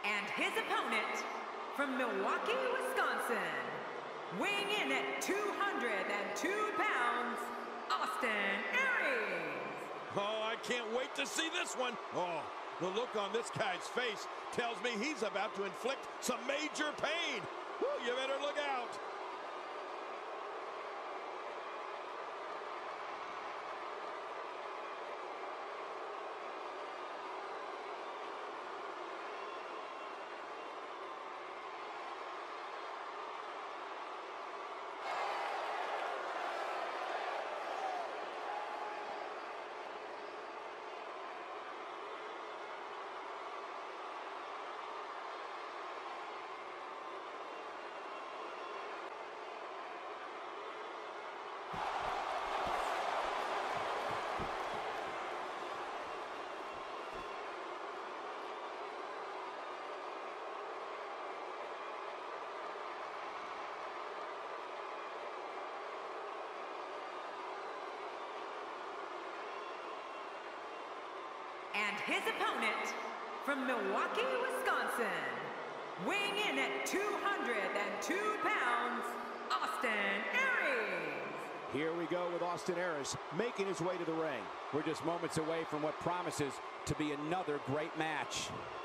And his opponent from Milwaukee, Wisconsin, weighing in at 202 pounds, Austin Aries. Oh, I can't wait to see this one. Oh, the look on this guy's face tells me he's about to inflict some major pain. Whew, you better look out. And his opponent from Milwaukee, Wisconsin, weighing in at 202 pounds, Austin Aries. Here we go with Austin Aries making his way to the ring. We're just moments away from what promises to be another great match.